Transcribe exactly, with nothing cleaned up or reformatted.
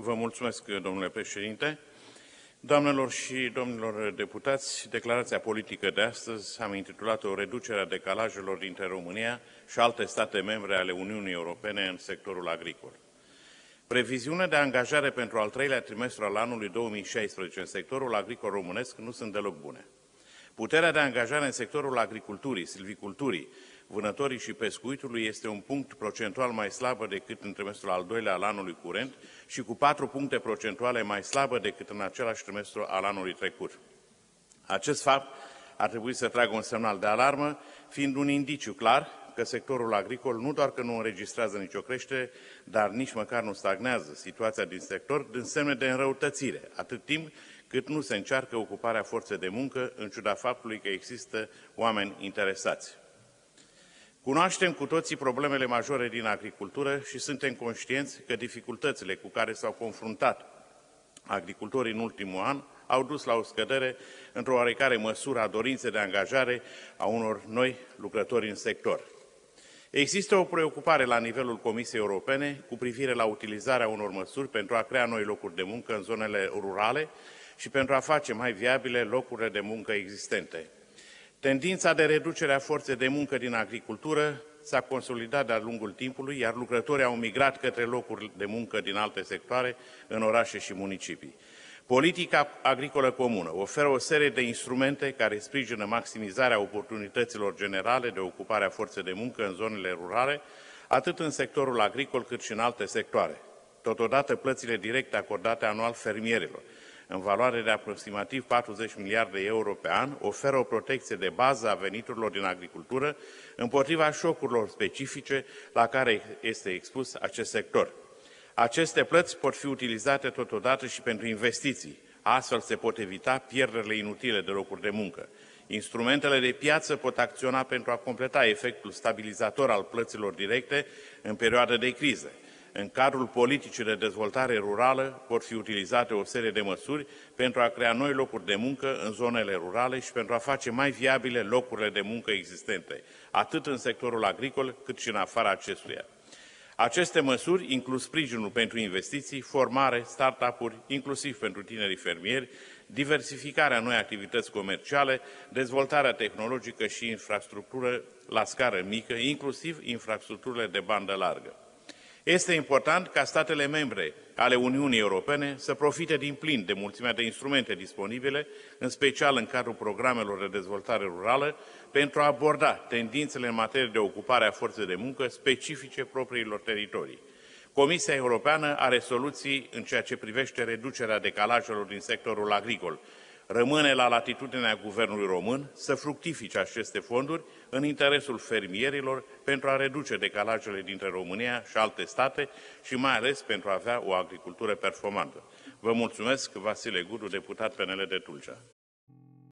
Vă mulțumesc, domnule președinte. Doamnelor și domnilor deputați, declarația politică de astăzi am intitulat-o Reducerea decalajelor dintre România și alte state membre ale Uniunii Europene în sectorul agricol. Previziunile de angajare pentru al treilea trimestru al anului două mii șaisprezece în sectorul agricol românesc nu sunt deloc bune. Puterea de angajare în sectorul agriculturii, silviculturii, vânătorii și pescuitului este un punct procentual mai slabă decât în trimestrul al doilea al anului curent și cu patru puncte procentuale mai slabă decât în același trimestru al anului trecut. Acest fapt ar trebui să tragă un semnal de alarmă, fiind un indiciu clar că sectorul agricol nu doar că nu înregistrează nicio creștere, dar nici măcar nu stagnează. Situația din sector dând semne de înrăutățire, atât timp cât nu se încearcă ocuparea forței de muncă, în ciuda faptului că există oameni interesați. Cunoaștem cu toții problemele majore din agricultură și suntem conștienți că dificultățile cu care s-au confruntat agricultorii în ultimul an au dus la o scădere, într-o oarecare măsură, a dorinței de angajare a unor noi lucrători în sector. Există o preocupare la nivelul Comisiei Europene cu privire la utilizarea unor măsuri pentru a crea noi locuri de muncă în zonele rurale și pentru a face mai viabile locurile de muncă existente. Tendința de reducere a forței de muncă din agricultură s-a consolidat de-a lungul timpului, iar lucrătorii au migrat către locuri de muncă din alte sectoare, în orașe și municipii. Politica agricolă comună oferă o serie de instrumente care sprijină maximizarea oportunităților generale de ocupare a forței de muncă în zonele rurale, atât în sectorul agricol cât și în alte sectoare. Totodată, plățile directe acordate anual fermierilor, în valoare de aproximativ patruzeci miliarde de euro pe an, oferă o protecție de bază a veniturilor din agricultură împotriva șocurilor specifice la care este expus acest sector. Aceste plăți pot fi utilizate totodată și pentru investiții. Astfel se pot evita pierderile inutile de locuri de muncă. Instrumentele de piață pot acționa pentru a completa efectul stabilizator al plăților directe în perioada de criză. În cadrul politicii de dezvoltare rurală pot fi utilizate o serie de măsuri pentru a crea noi locuri de muncă în zonele rurale și pentru a face mai viabile locurile de muncă existente, atât în sectorul agricol cât și în afara acestuia. Aceste măsuri includ sprijinul pentru investiții, formare, start-up-uri, inclusiv pentru tinerii fermieri, diversificarea noi activități comerciale, dezvoltarea tehnologică și infrastructură la scară mică, inclusiv infrastructurile de bandă largă. Este important ca statele membre ale Uniunii Europene să profite din plin de mulțimea de instrumente disponibile, în special în cadrul programelor de dezvoltare rurală, pentru a aborda tendințele în materie de ocupare a forței de muncă specifice propriilor teritorii. Comisia Europeană are soluții în ceea ce privește reducerea decalajelor din sectorul agricol. Rămâne la latitudinea Guvernului Român să fructifice aceste fonduri în interesul fermierilor pentru a reduce decalajele dintre România și alte state și mai ales pentru a avea o agricultură performantă. Vă mulțumesc, Vasile Gudu, deputat P N L de Tulcea.